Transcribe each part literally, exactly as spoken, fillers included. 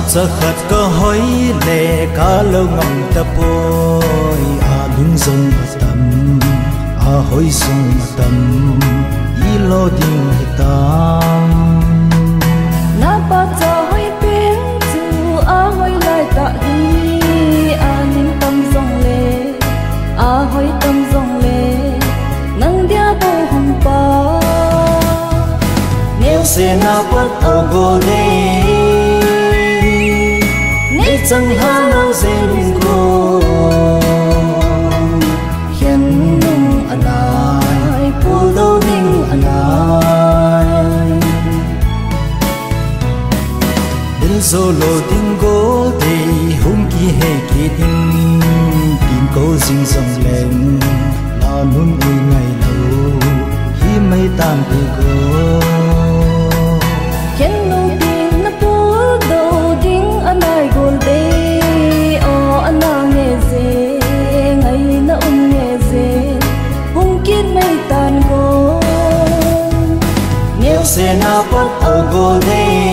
giờ khát cơ hối lệ cá lâu ngầm tập bôi à lưng rồng tâm à hối rồng tâm ý lo đình tam na ba cho hối tiếng chu à hối lại tạ đi à nín tâm rồng lệ à hối tâm rồng lệ nâng dia bồ hồng pa nếu sẽ na bắt ở gồ lệ chẳng há nắng rên cô hiện nung anh ai phù đâu ninh anh ai đến rồi lô tiếng gỗ thì hung kỳ hệ kỳ tin tin câu dinh dòng lên là nung ơi ngày lâu khi mây tan từ cô hiện nung tiếng nó phù đâu tiếng anh ai gồm sẽ na bắt ở gồ lệ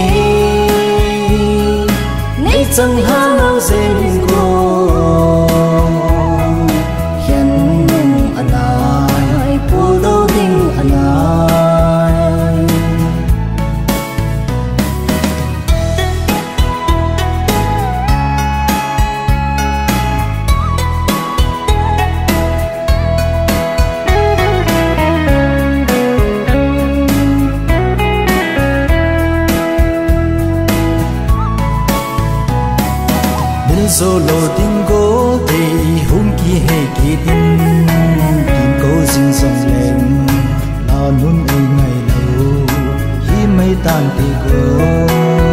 nay chẳng há nắng rên cô hiện nung anh ai phù đâu ninh anh ai rồi lô tiếng gỗ thì hung kỳ hệ kỳ tin tin câu dinh dòng lên là nung ơi ngày lâu khi mây tan từ gỗ